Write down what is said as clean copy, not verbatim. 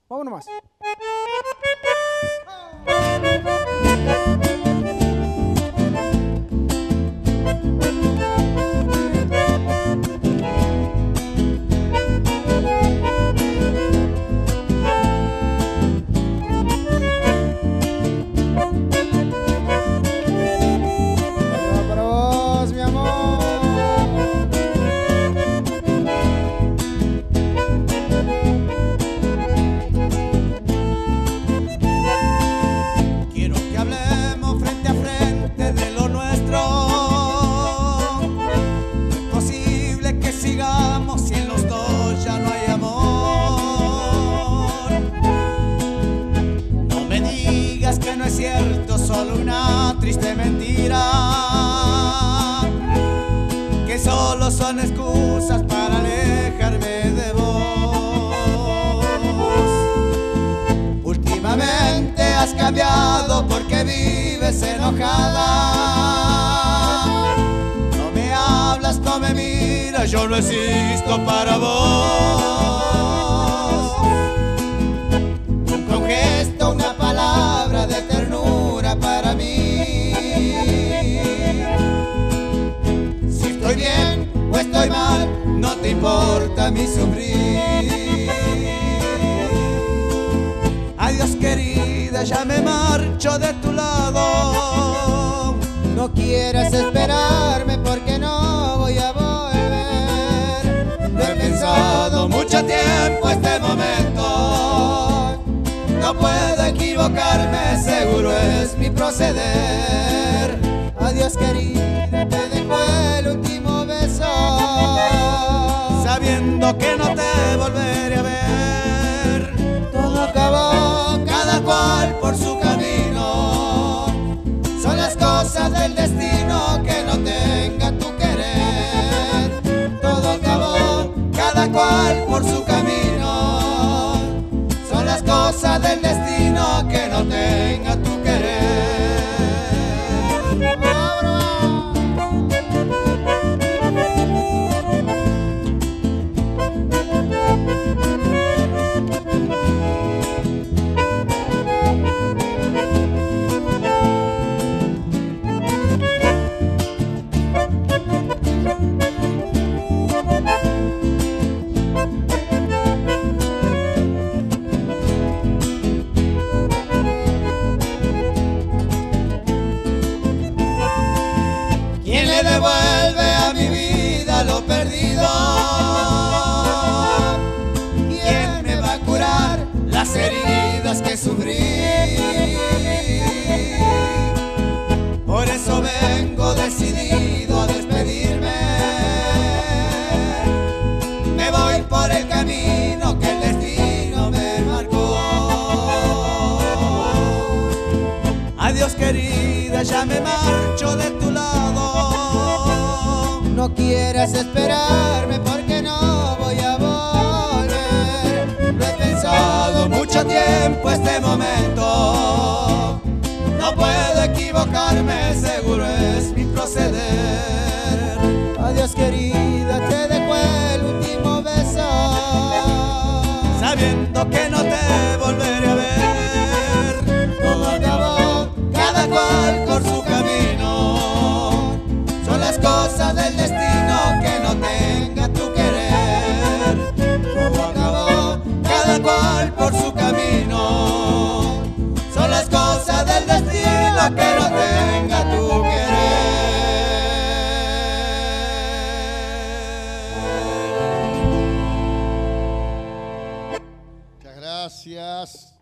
Vamos nomás. Para vos, mi amor. Quiero que hablemos frente a frente de lo nuestro. No es posible que sigamos si en los dos ya no hay amor. No me digas que no es cierto, solo una triste mentira, que solo son excusas para alejarme de vos. Últimamente has cambiado porque vives enojada. No me hablas, no me miras, yo no existo para vos. Nunca un gesto, una palabra de ternura para mí. Si estoy bien o estoy mal, no te importa mi sufrir. Adiós querida, ya me marcho de tu lado. No quieras esperarme porque no voy a volver. Lo he pensado mucho tiempo este momento. No puedo equivocarme, seguro es mi proceder. Adiós querida, te dejo el último beso, Sabiendo que no te volveré a ver. todo acabó, Cada cual por su camino. Son las cosas del destino que no tenga tu querer. Todo acabó, cada cual por su camino. Son las cosas del destino que no tenga tu querer. ¿Quién le devuelve a mi vida lo perdido? ¿Quién me va a curar las heridas que sufrí? Por eso vengo decidido a despedirme. Me voy por el camino que el destino me marcó. Adiós querida, ya me marcho de tu lado. no quieras esperarme porque no voy a volver. Lo he pensado mucho tiempo este momento. No puedo equivocarme, seguro es mi proceder. Adiós querida, te dejo el último beso, Sabiendo que no te volveré a ver. todo acabó, Cada cual por su camino. Son las cosas del destino que no tenga tu querer. Todo acabó, cada cual por su camino. Son las cosas del destino que no tenga tu querer. Muchas gracias.